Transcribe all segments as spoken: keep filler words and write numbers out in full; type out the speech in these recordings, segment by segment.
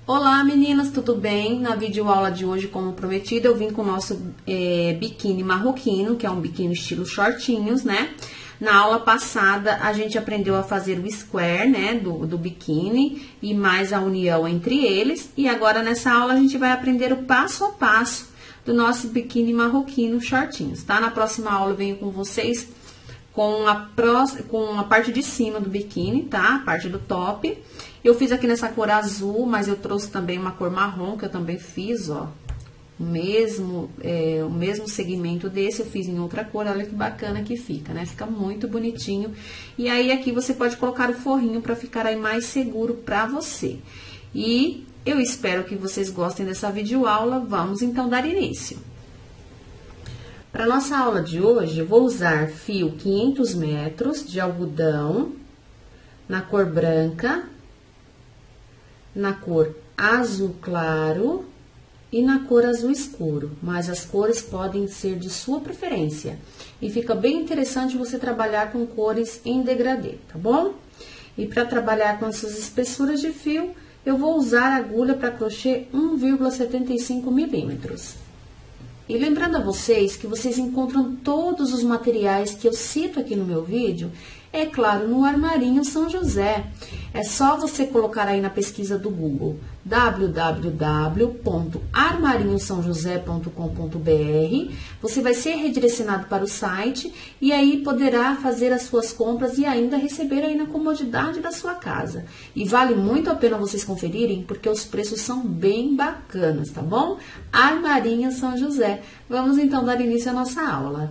Olá meninas, tudo bem? Na videoaula de hoje, como prometido, eu vim com o nosso é, biquíni marroquino, que é um biquíni estilo shortinhos, né? Na aula passada, a gente aprendeu a fazer o square, né, do, do biquíni e mais a união entre eles. E agora, nessa aula, a gente vai aprender o passo a passo do nosso biquíni marroquino shortinhos, tá? Na próxima aula, eu venho com vocês com a, pró, com a parte de cima do biquíni, tá? A parte do top. Eu fiz aqui nessa cor azul, mas eu trouxe também uma cor marrom, que eu também fiz, ó. O mesmo, é, o mesmo segmento desse, eu fiz em outra cor, olha que bacana que fica, né? Fica muito bonitinho. E aí, aqui você pode colocar o forrinho pra ficar aí mais seguro pra você. E eu espero que vocês gostem dessa videoaula. Vamos, então, dar início. Para nossa aula de hoje, eu vou usar fio quinhentos metros de algodão, na cor branca, na cor azul claro e na cor azul escuro, mas as cores podem ser de sua preferência. E fica bem interessante você trabalhar com cores em degradê, tá bom? E para trabalhar com essas espessuras de fio, eu vou usar agulha para crochê um vírgula setenta e cinco milímetros. E lembrando a vocês que vocês encontram todos os materiais que eu cito aqui no meu vídeo, é claro, no Armarinho São José. É só você colocar aí na pesquisa do Google w w w ponto armarinho são josé ponto com ponto b r. Você vai ser redirecionado para o site e aí poderá fazer as suas compras e ainda receber aí na comodidade da sua casa. E vale muito a pena vocês conferirem, porque os preços são bem bacanas, tá bom? Armarinho São José. Vamos então dar início à nossa aula.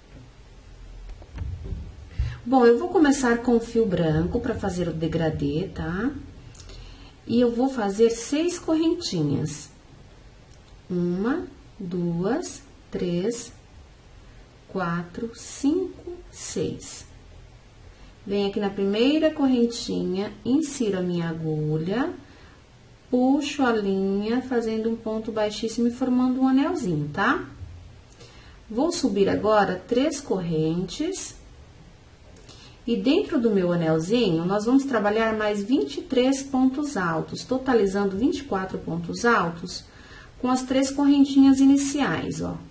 Bom, eu vou começar com o fio branco para fazer o degradê, tá? E eu vou fazer seis correntinhas. Uma, duas, três, quatro, cinco, seis. Venho aqui na primeira correntinha, insiro a minha agulha, puxo a linha, fazendo um ponto baixíssimo e formando um anelzinho, tá? Vou subir agora três correntes. E dentro do meu anelzinho, nós vamos trabalhar mais vinte e três pontos altos, totalizando vinte e quatro pontos altos, com as três correntinhas iniciais, ó.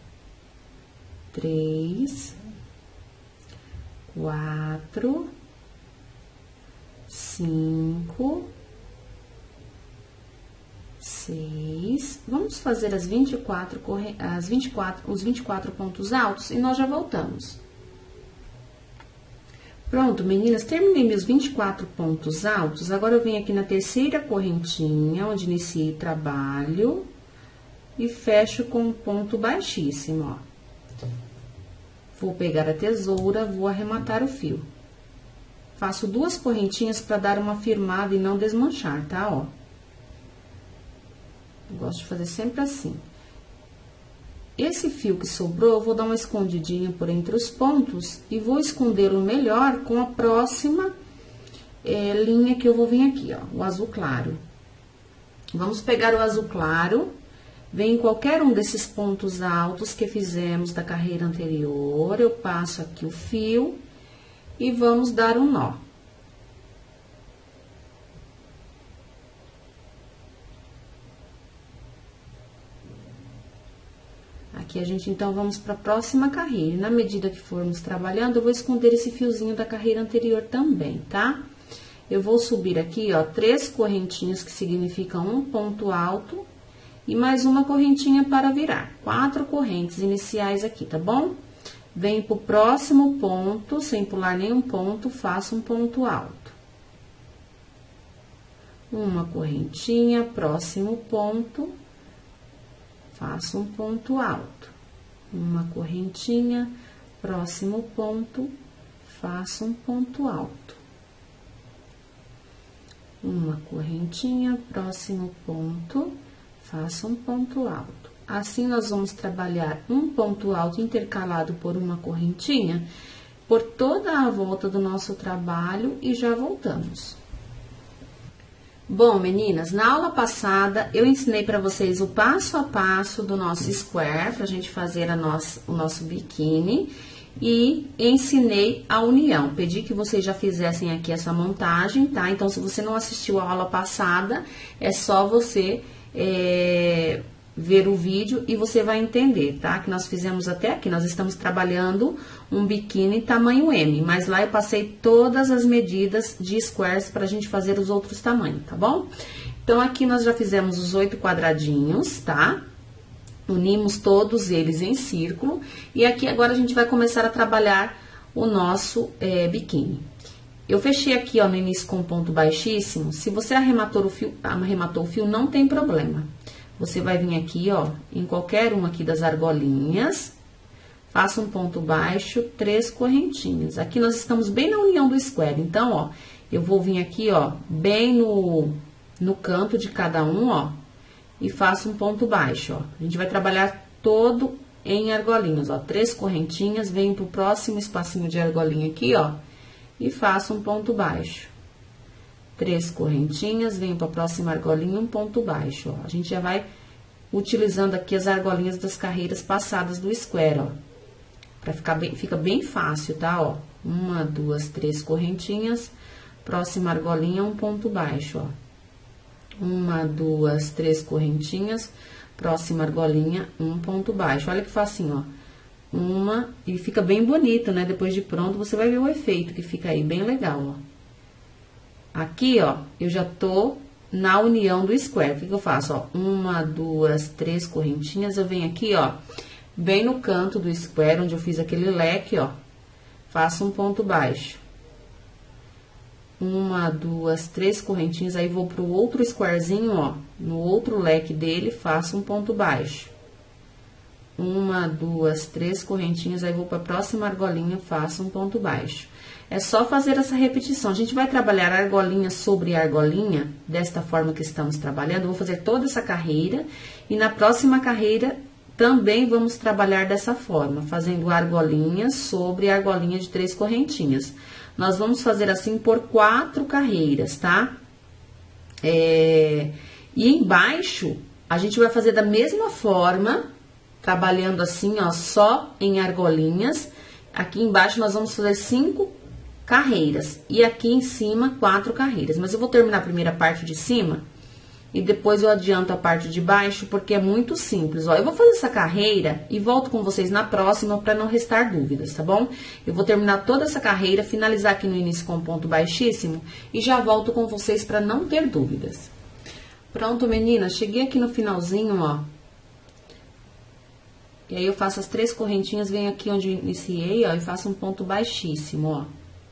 Três, quatro, cinco, seis. Vamos fazer as vinte e quatro, as vinte e quatro, os vinte e quatro pontos altos e nós já voltamos. Pronto, meninas, terminei meus vinte e quatro pontos altos. Agora, eu venho aqui na terceira correntinha, onde iniciei o trabalho, e fecho com um ponto baixíssimo, ó. Vou pegar a tesoura, vou arrematar o fio. Faço duas correntinhas para dar uma firmada e não desmanchar, tá, ó. Eu gosto de fazer sempre assim. Esse fio que sobrou, eu vou dar uma escondidinha por entre os pontos e vou escondê-lo melhor com a próxima é, linha que eu vou vir aqui, ó, o azul claro. Vamos pegar o azul claro, vem em qualquer um desses pontos altos que fizemos da carreira anterior, eu passo aqui o fio e vamos dar um nó. Aqui a gente, então, vamos para a próxima carreira. E na medida que formos trabalhando, eu vou esconder esse fiozinho da carreira anterior também, tá? Eu vou subir aqui, ó, três correntinhas, que significam um ponto alto, e mais uma correntinha para virar. Quatro correntes iniciais aqui, tá bom? Venho pro próximo ponto, sem pular nenhum ponto, faço um ponto alto. Uma correntinha, próximo ponto. Faço um ponto alto, uma correntinha, próximo ponto, faço um ponto alto. Uma correntinha, próximo ponto, faço um ponto alto. Assim, nós vamos trabalhar um ponto alto intercalado por uma correntinha, por toda a volta do nosso trabalho e já voltamos. Bom, meninas, na aula passada, eu ensinei para vocês o passo a passo do nosso square, pra gente fazer a nossa, o nosso biquíni. e ensinei a união. Pedi que vocês já fizessem aqui essa montagem, tá? Então, se você não assistiu a aula passada, é só você é, ver o vídeo e você vai entender, tá? Que nós fizemos até aqui, nós estamos trabalhando um biquíni tamanho M, mas lá eu passei todas as medidas de squares pra gente fazer os outros tamanhos, tá bom? Então, aqui nós já fizemos os oito quadradinhos, tá? Unimos todos eles em círculo. E aqui agora a gente vai começar a trabalhar o nosso é, biquíni. Eu fechei aqui, ó, no início com um ponto baixíssimo. Se você arrematou o fio, arrematou o fio, não tem problema. Você vai vir aqui, ó, em qualquer uma aqui das argolinhas. Faça um ponto baixo, três correntinhas. Aqui nós estamos bem na união do square. Então, ó, eu vou vir aqui, ó, bem no, no canto de cada um, ó. E faço um ponto baixo, ó. A gente vai trabalhar todo em argolinhas, ó. Três correntinhas, venho pro próximo espacinho de argolinha aqui, ó. E faço um ponto baixo. Três correntinhas, venho pra próxima argolinha, um ponto baixo, ó. A gente já vai utilizando aqui as argolinhas das carreiras passadas do square, ó. Pra ficar bem, fica bem fácil, tá, ó. Uma, duas, três correntinhas, próxima argolinha, um ponto baixo, ó. Uma, duas, três correntinhas, próxima argolinha, um ponto baixo. Olha que facinho, ó. Uma, e fica bem bonito, né? Depois de pronto, você vai ver o efeito que fica aí, bem legal, ó. Aqui, ó, eu já tô na união do square. O que que eu faço, ó? Uma, duas, três correntinhas, eu venho aqui, ó, bem no canto do square, onde eu fiz aquele leque, ó. Faço um ponto baixo. Uma, duas, três correntinhas, aí vou pro outro squarezinho, ó, no outro leque dele, faço um ponto baixo. Uma, duas, três correntinhas, aí vou pra próxima argolinha, faço um ponto baixo. É só fazer essa repetição. A gente vai trabalhar argolinha sobre argolinha, desta forma que estamos trabalhando. Eu vou fazer toda essa carreira, e na próxima carreira também vamos trabalhar dessa forma, fazendo argolinha sobre argolinha de três correntinhas. Nós vamos fazer assim por quatro carreiras, tá? É, e embaixo, a gente vai fazer da mesma forma, trabalhando assim, ó, só em argolinhas. Aqui embaixo, nós vamos fazer cinco carreiras. E aqui em cima, quatro carreiras. Mas eu vou terminar a primeira parte de cima e depois eu adianto a parte de baixo, porque é muito simples, ó. Eu vou fazer essa carreira e volto com vocês na próxima para não restar dúvidas, tá bom? Eu vou terminar toda essa carreira, finalizar aqui no início com um ponto baixíssimo e já volto com vocês para não ter dúvidas. Pronto, meninas, cheguei aqui no finalzinho, ó. E aí eu faço as três correntinhas, venho aqui onde eu iniciei, ó, e faço um ponto baixíssimo, ó.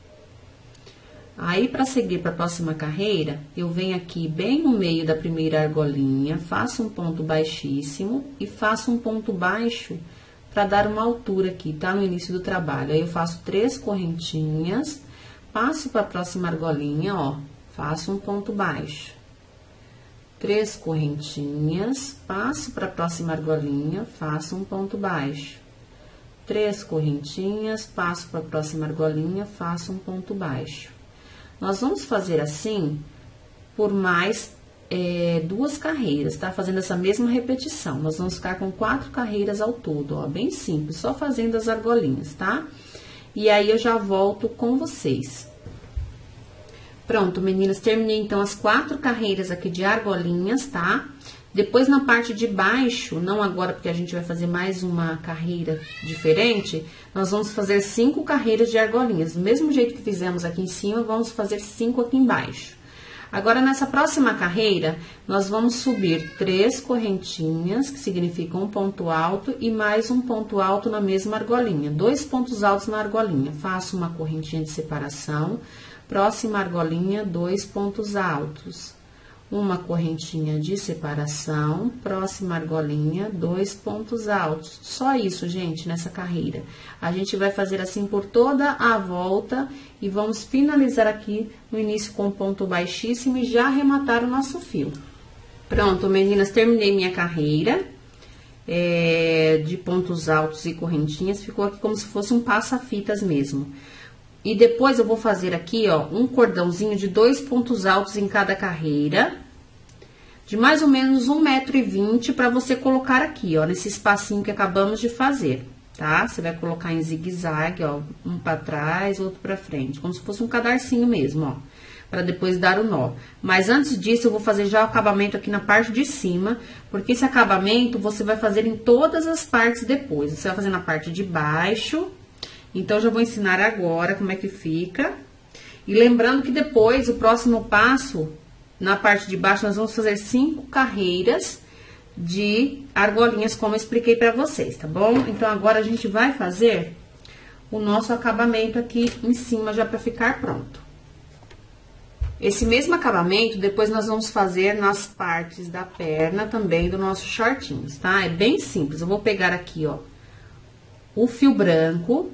Aí, para seguir para a próxima carreira, eu venho aqui bem no meio da primeira argolinha, faço um ponto baixíssimo e faço um ponto baixo para dar uma altura aqui, tá? No início do trabalho. Aí, eu faço três correntinhas, passo para a próxima argolinha, ó, faço um ponto baixo. Três correntinhas, passo para a próxima argolinha, faço um ponto baixo. Três correntinhas, passo para a próxima argolinha, faço um ponto baixo. Nós vamos fazer assim por mais é, duas carreiras, tá? Fazendo essa mesma repetição. Nós vamos ficar com quatro carreiras ao todo, ó, bem simples, só fazendo as argolinhas, tá? E aí, eu já volto com vocês. Pronto, meninas, terminei então as quatro carreiras aqui de argolinhas, tá? Depois, na parte de baixo, não agora porque a gente vai fazer mais uma carreira diferente, nós vamos fazer cinco carreiras de argolinhas. Do mesmo jeito que fizemos aqui em cima, vamos fazer cinco aqui embaixo. Agora, nessa próxima carreira, nós vamos subir três correntinhas, que significa um ponto alto, e mais um ponto alto na mesma argolinha. Dois pontos altos na argolinha. Faço uma correntinha de separação, próxima argolinha, dois pontos altos. Uma correntinha de separação, próxima argolinha, dois pontos altos. Só isso, gente, nessa carreira. A gente vai fazer assim por toda a volta e vamos finalizar aqui no início com ponto baixíssimo e já arrematar o nosso fio. Pronto, meninas, terminei minha carreira é, de pontos altos e correntinhas. Ficou aqui como se fosse um passa-fitas mesmo. E depois eu vou fazer aqui, ó, um cordãozinho de dois pontos altos em cada carreira, de mais ou menos um metro e vinte, para você colocar aqui, ó, nesse espacinho que acabamos de fazer, tá? Você vai colocar em zigue-zague, ó, um pra trás, outro pra frente, como se fosse um cadarcinho mesmo, ó, pra depois dar o nó. Mas antes disso, eu vou fazer já o acabamento aqui na parte de cima, porque esse acabamento você vai fazer em todas as partes depois. Você vai fazer na parte de baixo, então, eu já vou ensinar agora como é que fica. E lembrando que depois, o próximo passo, na parte de baixo, nós vamos fazer cinco carreiras de argolinhas, como eu expliquei pra vocês, tá bom? Então, agora a gente vai fazer o nosso acabamento aqui em cima, já pra ficar pronto. Esse mesmo acabamento, depois nós vamos fazer nas partes da perna também do nosso shortinhos, tá? É bem simples. Eu vou pegar aqui, ó, o fio branco.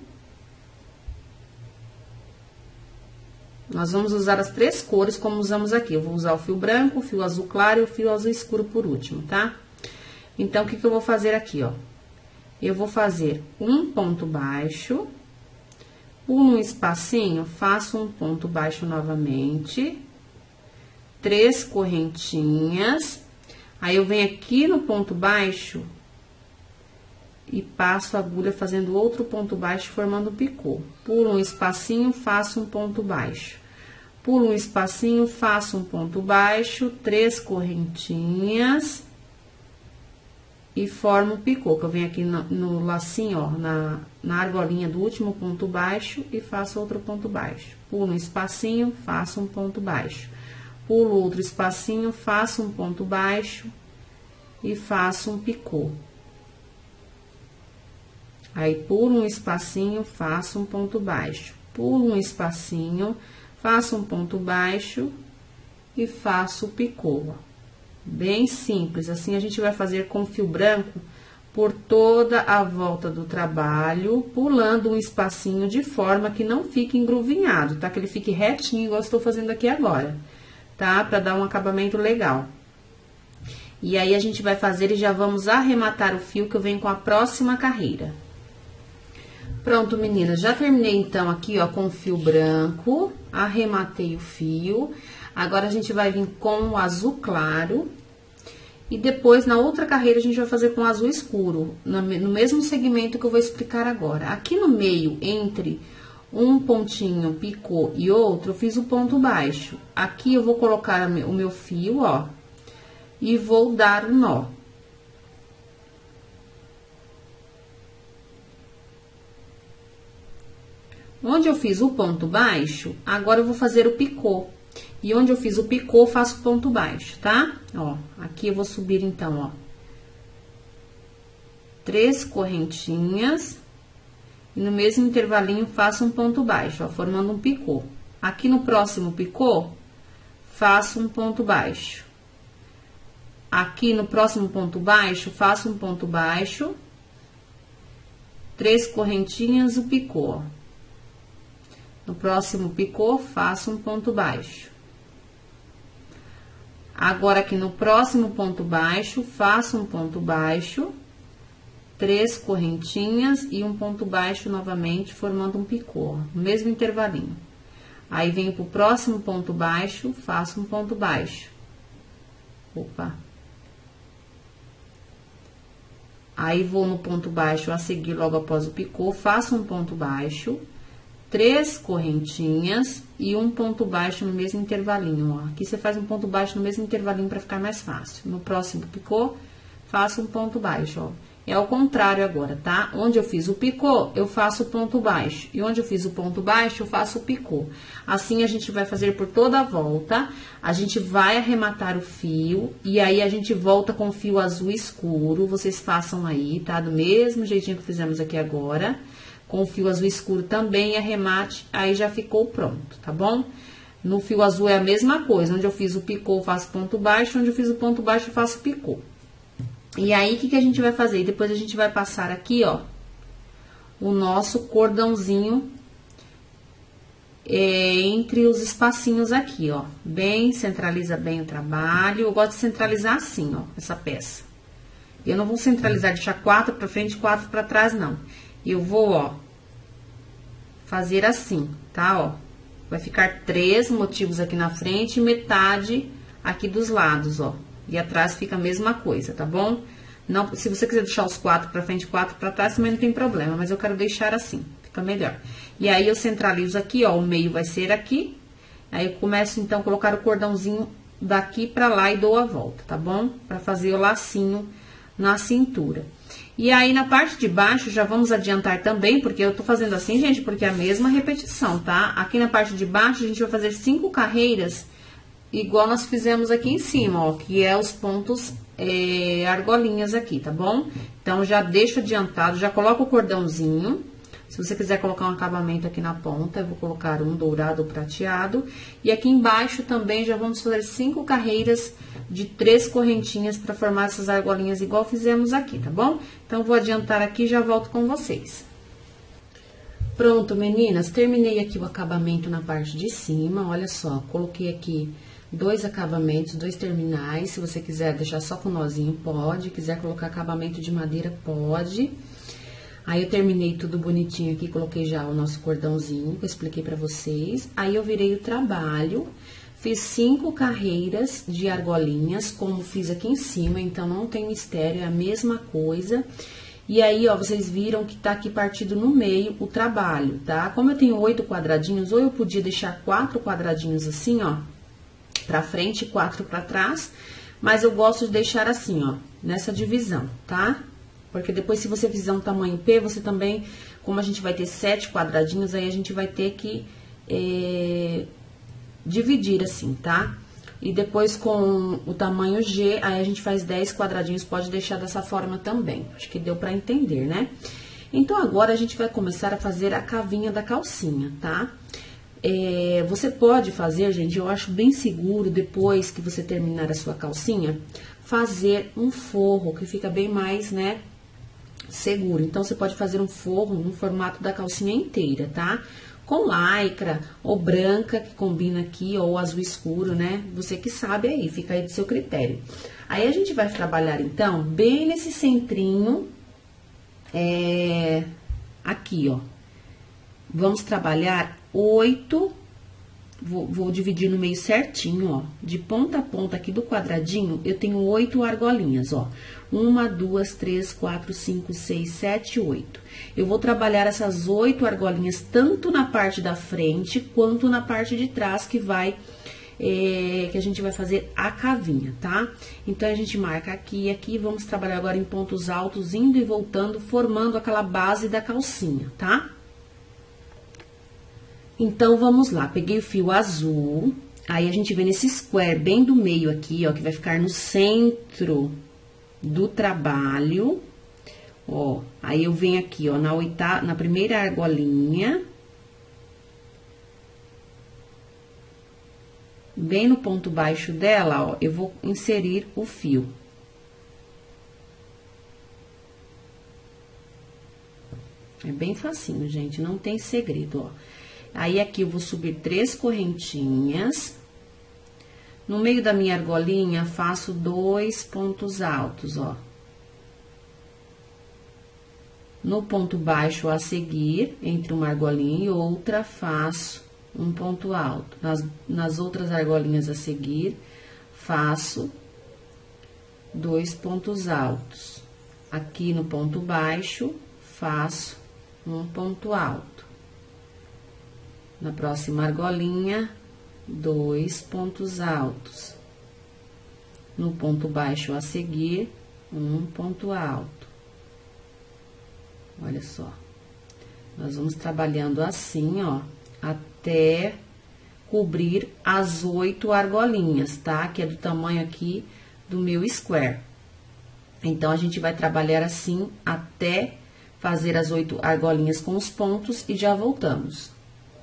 Nós vamos usar as três cores como usamos aqui. Eu vou usar o fio branco, o fio azul claro e o fio azul escuro por último, tá? Então, o que que eu vou fazer aqui, ó? Eu vou fazer um ponto baixo, pulo um espacinho, faço um ponto baixo novamente, três correntinhas, aí eu venho aqui no ponto baixo e passo a agulha fazendo outro ponto baixo, formando um picô. Pulo um espacinho, faço um ponto baixo. Pulo um espacinho, faço um ponto baixo, três correntinhas e formo um picô, que eu venho aqui no, no lacinho, ó, na, na argolinha do último ponto baixo e faço outro ponto baixo. Pulo um espacinho, faço um ponto baixo. Pulo outro espacinho, faço um ponto baixo e faço um picô. Aí, pulo um espacinho, faço um ponto baixo. Pulo um espacinho, faço um ponto baixo e faço o picô, ó. Bem simples, assim a gente vai fazer com fio branco por toda a volta do trabalho, pulando um espacinho de forma que não fique engruvinhado, tá? Que ele fique retinho, igual eu estou fazendo aqui agora, tá? Pra dar um acabamento legal. E aí, a gente vai fazer e já vamos arrematar o fio, que eu venho com a próxima carreira. Pronto, meninas, já terminei então aqui, ó, com o fio branco, arrematei o fio. Agora, a gente vai vir com o azul claro. E depois, na outra carreira, a gente vai fazer com o azul escuro, no mesmo segmento que eu vou explicar agora. Aqui no meio, entre um pontinho picô e outro, eu fiz o ponto baixo. Aqui, eu vou colocar o meu fio, ó, e vou dar o nó. Onde eu fiz o ponto baixo, agora eu vou fazer o picô. E onde eu fiz o picô, faço ponto baixo, tá? Ó, aqui eu vou subir então, ó, três correntinhas. E no mesmo intervalinho, faço um ponto baixo, ó, formando um picô. Aqui no próximo picô, faço um ponto baixo. Aqui no próximo ponto baixo, faço um ponto baixo, três correntinhas, o picô, ó. No próximo picô, faço um ponto baixo. Agora, aqui no próximo ponto baixo, faço um ponto baixo, três correntinhas e um ponto baixo novamente, formando um picô, no mesmo intervalinho. Aí, venho pro próximo ponto baixo, faço um ponto baixo. Opa! Aí, vou no ponto baixo a seguir logo após o picô, faço um ponto baixo, três correntinhas e um ponto baixo no mesmo intervalinho, ó. Aqui você faz um ponto baixo no mesmo intervalinho para ficar mais fácil. No próximo picô, faço um ponto baixo, ó. É ao contrário agora, tá? Onde eu fiz o picô, eu faço o ponto baixo. E onde eu fiz o ponto baixo, eu faço o picô. Assim, a gente vai fazer por toda a volta. A gente vai arrematar o fio. E aí, a gente volta com o fio azul escuro. Vocês façam aí, tá? Do mesmo jeitinho que fizemos aqui agora. Com o fio azul escuro também, arremate, aí já ficou pronto, tá bom? No fio azul é a mesma coisa, onde eu fiz o picô, eu faço ponto baixo, onde eu fiz o ponto baixo, eu faço picô. E aí, o que que a gente vai fazer? Depois a gente vai passar aqui, ó, o nosso cordãozinho é, entre os espacinhos aqui, ó. Bem, centraliza bem o trabalho. Eu gosto de centralizar assim, ó, essa peça. Eu não vou centralizar, deixar quatro pra frente e quatro pra trás, não. Eu vou, ó, fazer assim, tá, ó. Vai ficar três motivos aqui na frente e metade aqui dos lados, ó. E atrás fica a mesma coisa, tá bom? Não, se você quiser deixar os quatro pra frente e quatro pra trás, também não tem problema, mas eu quero deixar assim, fica melhor. E aí, eu centralizo aqui, ó, o meio vai ser aqui. Aí, eu começo, então, a colocar o cordãozinho daqui pra lá e dou a volta, tá bom? Pra fazer o lacinho na cintura. E aí, na parte de baixo, já vamos adiantar também, porque eu tô fazendo assim, gente, porque é a mesma repetição, tá? Aqui na parte de baixo, a gente vai fazer cinco carreiras, igual nós fizemos aqui em cima, ó, que é os pontos é, argolinhas aqui, tá bom? Então, já deixo adiantado, já coloco o cordãozinho. Se você quiser colocar um acabamento aqui na ponta, eu vou colocar um dourado ou prateado. E aqui embaixo também já vamos fazer cinco carreiras de três correntinhas para formar essas argolinhas igual fizemos aqui, tá bom? Então, vou adiantar aqui e já volto com vocês. Pronto, meninas, terminei aqui o acabamento na parte de cima, olha só, coloquei aqui dois acabamentos, dois terminais. Se você quiser deixar só com nozinho, pode. Quiser colocar acabamento de madeira, pode. Aí, eu terminei tudo bonitinho aqui, coloquei já o nosso cordãozinho, que eu expliquei pra vocês. Aí, eu virei o trabalho, fiz cinco carreiras de argolinhas, como fiz aqui em cima, então, não tem mistério, é a mesma coisa. E aí, ó, vocês viram que tá aqui partido no meio o trabalho, tá? Como eu tenho oito quadradinhos, ou eu podia deixar quatro quadradinhos assim, ó, pra frente e quatro pra trás, mas eu gosto de deixar assim, ó, nessa divisão, tá? Porque depois, se você fizer um tamanho P, você também, como a gente vai ter sete quadradinhos, aí a gente vai ter que é, dividir assim, tá? E depois, com o tamanho G, aí a gente faz dez quadradinhos, pode deixar dessa forma também. Acho que deu pra entender, né? Então, agora, a gente vai começar a fazer a cavinha da calcinha, tá? É, você pode fazer, gente, eu acho bem seguro, depois que você terminar a sua calcinha, fazer um forro, que fica bem mais, né, seguro. Então, você pode fazer um forro no formato da calcinha inteira, tá? Com lycra ou branca, que combina aqui, ou azul escuro, né? Você que sabe aí, fica aí do seu critério. Aí, a gente vai trabalhar, então, bem nesse centrinho, é, aqui, ó. Vamos trabalhar oito, vou, vou dividir no meio certinho, ó. De ponta a ponta aqui do quadradinho, eu tenho oito argolinhas, ó. Uma, duas, três, quatro, cinco, seis, sete, oito. Eu vou trabalhar essas oito argolinhas tanto na parte da frente quanto na parte de trás, que vai, é, que a gente vai fazer a cavinha, tá? Então, a gente marca aqui e aqui, vamos trabalhar agora em pontos altos, indo e voltando, formando aquela base da calcinha, tá? Então, vamos lá, peguei o fio azul, aí a gente vem nesse square bem do meio aqui, ó, que vai ficar no centro do trabalho, ó. Aí, eu venho aqui, ó, na oitava, na primeira argolinha, bem no ponto baixo dela, ó, eu vou inserir o fio. É bem facinho, gente, não tem segredo, ó. Aí, aqui, eu vou subir três correntinhas. No meio da minha argolinha, faço dois pontos altos, ó. No ponto baixo a seguir, entre uma argolinha e outra, faço um ponto alto. Nas, nas outras argolinhas a seguir, faço dois pontos altos. Aqui no ponto baixo, faço um ponto alto. Na próxima argolinha, dois pontos altos. No ponto baixo a seguir, um ponto alto. Olha só. Nós vamos trabalhando assim, ó, até cobrir as oito argolinhas, tá? Que é do tamanho aqui do meu square. Então, a gente vai trabalhar assim até fazer as oito argolinhas com os pontos e já voltamos.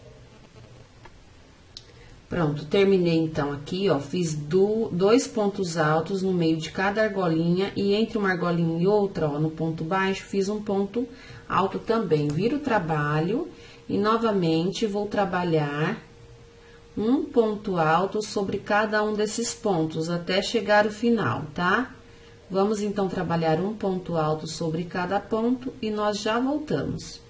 Pronto, terminei então aqui, ó, fiz do, dois pontos altos no meio de cada argolinha e entre uma argolinha e outra, ó, no ponto baixo, fiz um ponto alto também. Viro o trabalho e novamente vou trabalhar um ponto alto sobre cada um desses pontos até chegar ao final, tá? Vamos então trabalhar um ponto alto sobre cada ponto e nós já voltamos.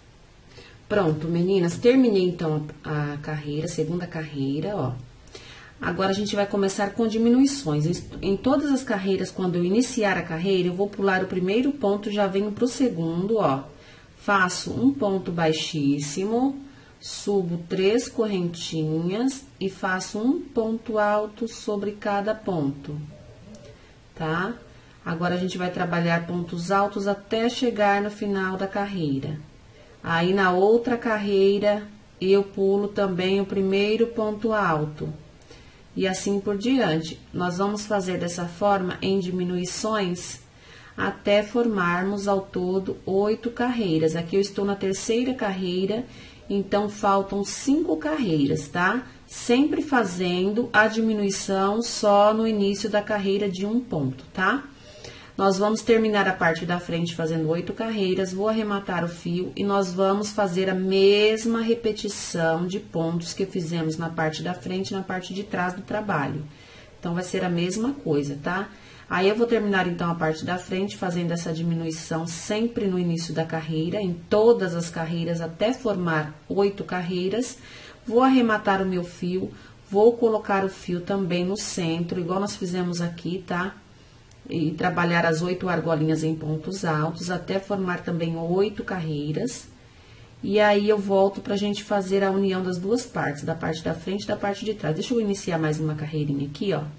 Pronto, meninas, terminei então a, a carreira, a segunda carreira, ó. Agora, a gente vai começar com diminuições. Em todas as carreiras, quando eu iniciar a carreira, eu vou pular o primeiro ponto, já venho pro segundo, ó. Faço um ponto baixíssimo, subo três correntinhas e faço um ponto alto sobre cada ponto, tá? Agora, a gente vai trabalhar pontos altos até chegar no final da carreira. Aí, na outra carreira, eu pulo também o primeiro ponto alto. E assim por diante. Nós vamos fazer dessa forma em diminuições até formarmos ao todo oito carreiras. Aqui eu estou na terceira carreira, então faltam cinco carreiras, tá? Sempre fazendo a diminuição só no início da carreira de um ponto, tá? Nós vamos terminar a parte da frente fazendo oito carreiras, vou arrematar o fio e nós vamos fazer a mesma repetição de pontos que fizemos na parte da frente e na parte de trás do trabalho. Então, vai ser a mesma coisa, tá? Aí, eu vou terminar, então, a parte da frente fazendo essa diminuição sempre no início da carreira, em todas as carreiras, até formar oito carreiras. Vou arrematar o meu fio, vou colocar o fio também no centro, igual nós fizemos aqui, tá? E trabalhar as oito argolinhas em pontos altos, até formar também oito carreiras. E aí, eu volto pra gente fazer a união das duas partes, da parte da frente e da parte de trás. Deixa eu iniciar mais uma carreirinha aqui, ó.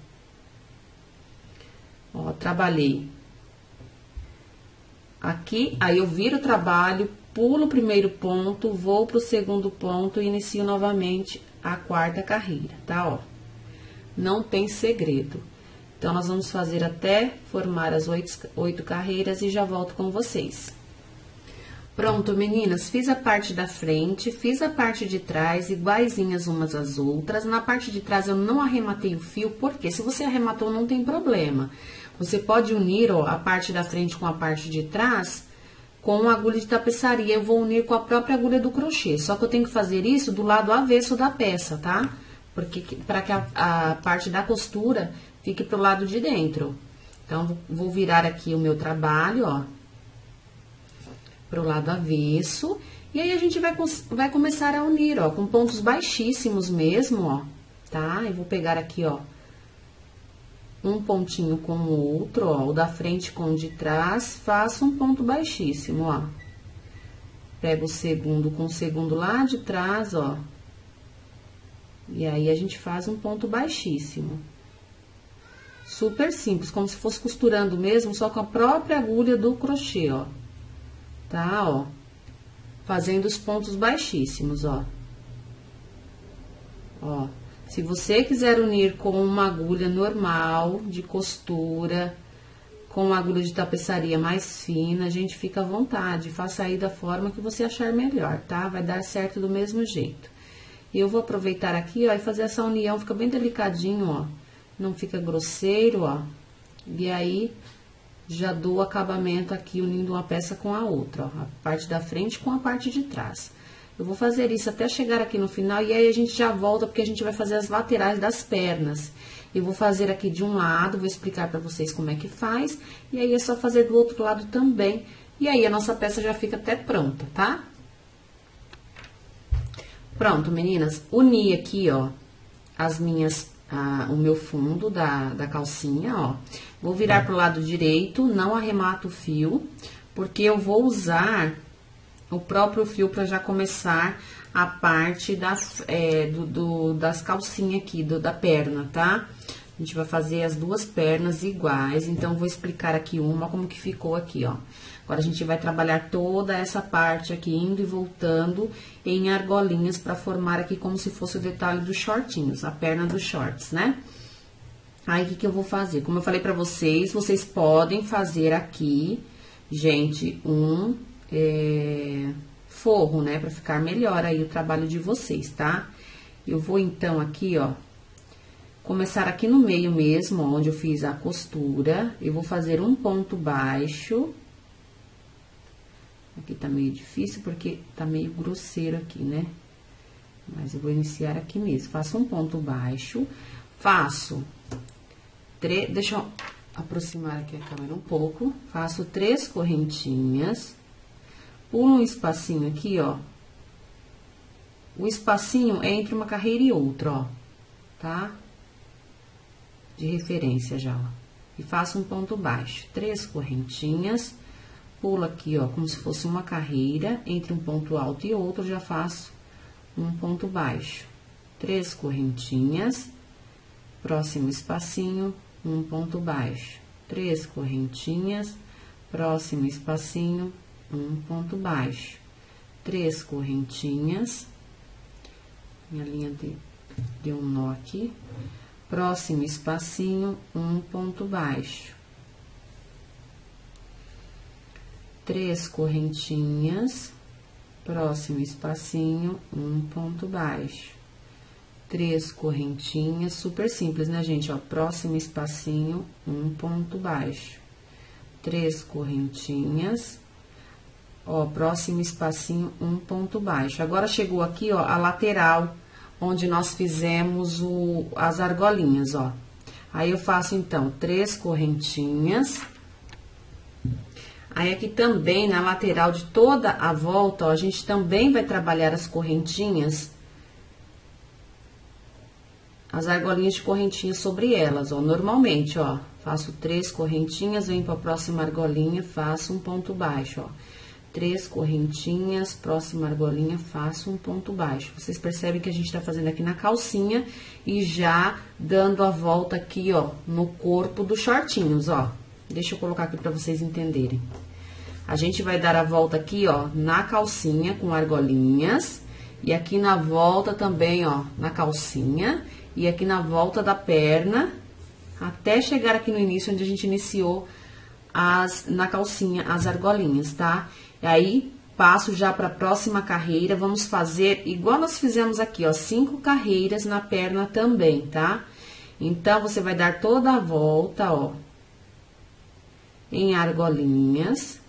Ó, trabalhei. Aqui, aí eu viro o trabalho, pulo o primeiro ponto, vou pro segundo ponto e inicio novamente a quarta carreira, tá, ó. Não tem segredo. Então, nós vamos fazer até formar as oito, oito carreiras e já volto com vocês. Pronto, meninas, fiz a parte da frente, fiz a parte de trás, iguaizinhas umas às outras. Na parte de trás, eu não arrematei o fio, porque se você arrematou, não tem problema. Você pode unir, ó, a parte da frente com a parte de trás com a agulha de tapeçaria. Eu vou unir com a própria agulha do crochê, só que eu tenho que fazer isso do lado avesso da peça, tá? Porque, para que a, a parte da costura fique pro lado de dentro. Então, vou virar aqui o meu trabalho, ó, pro lado avesso. E aí, a gente vai, vai começar a unir, ó, com pontos baixíssimos mesmo, ó, tá? Eu vou pegar aqui, ó, um pontinho com o outro, ó, o da frente com o de trás, faço um ponto baixíssimo, ó. Pego o segundo com o segundo lá de trás, ó. E aí, a gente faz um ponto baixíssimo. Super simples, como se fosse costurando mesmo, só com a própria agulha do crochê, ó. Tá, ó. Fazendo os pontos baixíssimos, ó. Ó. Se você quiser unir com uma agulha normal de costura, com uma agulha de tapeçaria mais fina, a gente fica à vontade. Faça aí da forma que você achar melhor, tá? Vai dar certo do mesmo jeito. E eu vou aproveitar aqui, ó, e fazer essa união, fica bem delicadinho, ó. Não fica grosseiro, ó. E aí, já dou o acabamento aqui, unindo uma peça com a outra, ó. A parte da frente com a parte de trás. Eu vou fazer isso até chegar aqui no final, e aí a gente já volta, porque a gente vai fazer as laterais das pernas. Eu vou fazer aqui de um lado, vou explicar pra vocês como é que faz, e aí é só fazer do outro lado também. E aí, a nossa peça já fica até pronta, tá? Pronto, meninas, uni aqui, ó, as minhas, ah, o meu fundo da, da calcinha, ó. Vou virar pro lado direito, não arremato o fio, porque eu vou usar o próprio fio para já começar a parte das, é, do, do, das calcinhas aqui, do, da perna, tá? A gente vai fazer as duas pernas iguais, então, vou explicar aqui uma, como que ficou aqui, ó. Agora, a gente vai trabalhar toda essa parte aqui, indo e voltando em argolinhas, para formar aqui como se fosse o detalhe dos shortinhos, a perna dos shorts, né? Aí, o que que eu vou fazer? Como eu falei pra vocês, vocês podem fazer aqui, gente, um é, forro, né? Pra ficar melhor aí o trabalho de vocês, tá? Eu vou, então, aqui, ó, começar aqui no meio mesmo, onde eu fiz a costura. Eu vou fazer um ponto baixo. Aqui tá meio difícil, porque tá meio grosseiro aqui, né? Mas eu vou iniciar aqui mesmo. Faço um ponto baixo, faço... Três, deixa eu aproximar aqui a câmera um pouco. Faço três correntinhas, pulo um espacinho aqui, ó. O espacinho é entre uma carreira e outra, ó, tá? de referência já, ó. E faço um ponto baixo, três correntinhas, pulo aqui, ó, como se fosse uma carreira, entre um ponto alto e outro, já faço um ponto baixo, três correntinhas, próximo espacinho, um ponto baixo, três correntinhas, próximo espacinho, um ponto baixo, três correntinhas, minha linha de, deu um nó aqui, próximo espacinho, um ponto baixo, três correntinhas, próximo espacinho, um ponto baixo, três correntinhas, super simples, né, gente? Ó, próximo espacinho, um ponto baixo, três correntinhas, ó, próximo espacinho, um ponto baixo. Agora, chegou aqui, ó, a lateral, onde nós fizemos o, as argolinhas, ó. Aí, eu faço, então, três correntinhas. Aí, aqui também, na lateral de toda a volta, ó, a gente também vai trabalhar as correntinhas, as argolinhas de correntinha sobre elas, ó. Normalmente, ó, faço três correntinhas, venho pra próxima argolinha, faço um ponto baixo, ó. Três correntinhas, próxima argolinha, faço um ponto baixo. Vocês percebem que a gente tá fazendo aqui na calcinha e já dando a volta aqui, ó, no corpo dos shortinhos, ó. Deixa eu colocar aqui pra vocês entenderem. A gente vai dar a volta aqui, ó, na calcinha com argolinhas e aqui na volta também, ó, na calcinha e aqui na volta da perna, até chegar aqui no início, onde a gente iniciou as, na calcinha, as argolinhas, tá? E aí, passo já para a próxima carreira, vamos fazer igual nós fizemos aqui, ó, cinco carreiras na perna também, tá? Então, você vai dar toda a volta, ó, em argolinhas,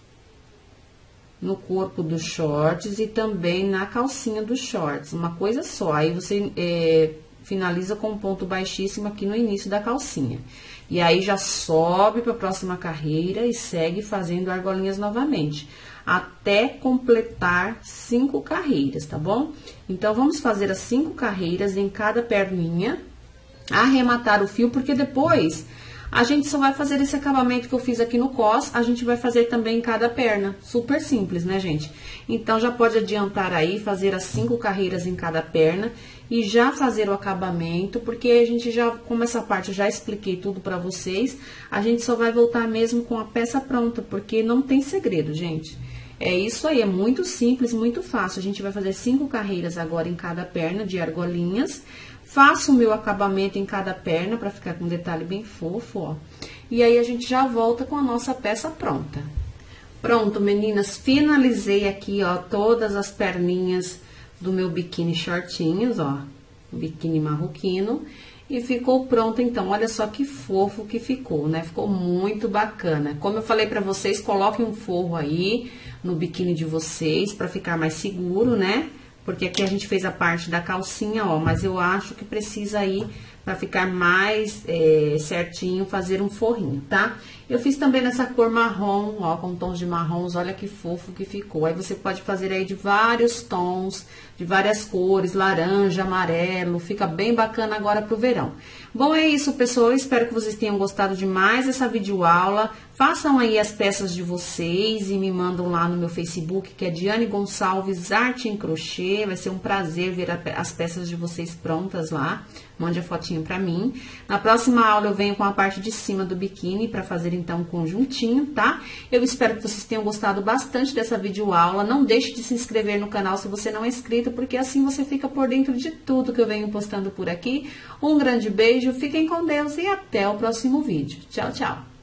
no corpo dos shorts e também na calcinha dos shorts, uma coisa só. Aí, você é, finaliza com um ponto baixíssimo aqui no início da calcinha. E aí, já sobe para a próxima carreira e segue fazendo argolinhas novamente, até completar cinco carreiras, tá bom? Então, vamos fazer as cinco carreiras em cada perninha, arrematar o fio, porque depois a gente só vai fazer esse acabamento que eu fiz aqui no cos, a gente vai fazer também em cada perna. Super simples, né, gente? Então, já pode adiantar aí, fazer as cinco carreiras em cada perna e já fazer o acabamento, porque a gente já, como essa parte eu já expliquei tudo pra vocês, a gente só vai voltar mesmo com a peça pronta, porque não tem segredo, gente. É isso aí, é muito simples, muito fácil. A gente vai fazer cinco carreiras agora em cada perna de argolinhas. Faço o meu acabamento em cada perna pra ficar com um detalhe bem fofo, ó. E aí, a gente já volta com a nossa peça pronta. Pronto, meninas, finalizei aqui, ó, todas as perninhas do meu biquíni shortinhos, ó. Biquíni marroquino. E ficou pronto, então, olha só que fofo que ficou, né? Ficou muito bacana. Como eu falei pra vocês, coloquem um forro aí no biquíni de vocês pra ficar mais seguro, né? Porque aqui a gente fez a parte da calcinha, ó, mas eu acho que precisa aí, pra ficar mais é, certinho, fazer um forrinho, tá? Eu fiz também nessa cor marrom, ó, com tons de marrons, olha que fofo que ficou. Aí você pode fazer aí de vários tons, de várias cores, laranja, amarelo, fica bem bacana agora pro verão. Bom, é isso, pessoal, eu espero que vocês tenham gostado demais dessa videoaula. Façam aí as peças de vocês e me mandam lá no meu Facebook, que é Diane Gonçalves Arte em Crochê. Vai ser um prazer ver a, as peças de vocês prontas lá. Mande a fotinho pra mim. Na próxima aula eu venho com a parte de cima do biquíni pra fazer então um conjuntinho, tá? Eu espero que vocês tenham gostado bastante dessa videoaula. Não deixe de se inscrever no canal se você não é inscrito, porque assim você fica por dentro de tudo que eu venho postando por aqui. Um grande beijo, fiquem com Deus e até o próximo vídeo. Tchau, tchau!